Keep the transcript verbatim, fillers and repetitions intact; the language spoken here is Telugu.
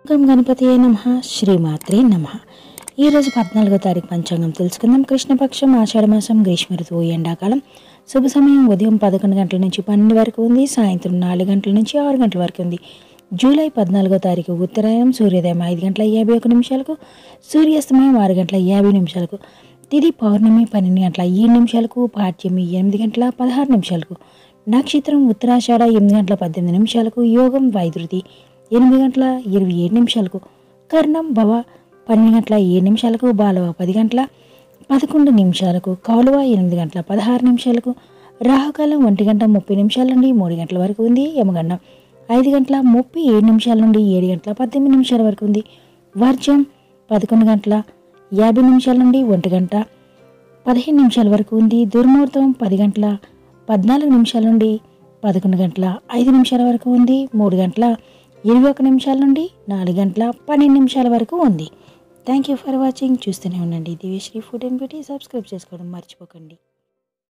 గం గణపతియే నమః శ్రీమాత్రే నమః. ఈరోజు పద్నాలుగో తారీఖు పంచాంగం తెలుసుకుందాం. కృష్ణపక్షం ఆషాఢమాసం గ్రీష్మ ఋతువు ఎండాకాలం. శుభ సమయం ఉదయం పదకొండు గంటల నుంచి పన్నెండు వరకు ఉంది. సాయంత్రం నాలుగు గంటల నుంచి ఆరు గంటల వరకు ఉంది. జూలై పద్నాలుగో తారీఖు ఉత్తరాయణం. సూర్యోదయం ఐదు గంటల యాభై ఒక నిమిషాలకు, సూర్యాస్తమయం ఆరు గంటల యాభై నిమిషాలకు, తిది పౌర్ణమి పన్నెండు గంటల ఏడు నిమిషాలకు, పాఠ్యమి ఎనిమిది గంటల పదహారు నిమిషాలకు, నక్షత్రం ఉత్తరాషాఢ ఎనిమిది గంటల పద్దెనిమిది నిమిషాలకు, యోగం వైద్యుతి ఎనిమిది గంటల ఇరవై ఏడు నిమిషాలకు, కర్ణం భవ పన్నెండు గంటల ఏడు నిమిషాలకు, బాలవ పది గంటల పదకొండు నిమిషాలకు, కౌలవ ఎనిమిది గంటల పదహారు నిమిషాలకు, రాహుకాలం ఒంటి గంట ముప్పై నిమిషాల నుండి మూడు గంటల వరకు ఉంది. యమగండం ఐదు గంటల ముప్పై ఏడు నిమిషాల నుండి ఏడు గంటల పద్దెనిమిది నిమిషాల వరకు ఉంది. వర్జం పదకొండు గంటల యాభై నిమిషాల నుండి ఒంటి గంట పదిహేను నిమిషాల వరకు ఉంది. దుర్ముహూర్తం పది గంటల పద్నాలుగు నిమిషాల నుండి పదకొండు గంటల ఐదు నిమిషాల వరకు ఉంది. మూడు గంటల ఇరవై ఒక నిమిషాల నుండి నాలుగు గంటల పన్నెండు నిమిషాల వరకు ఉంది. Thank you for watching. చూస్తూనే ఉండండి Divyasri food and beauty. Subscribe చేసుకోవడం మర్చిపోకండి.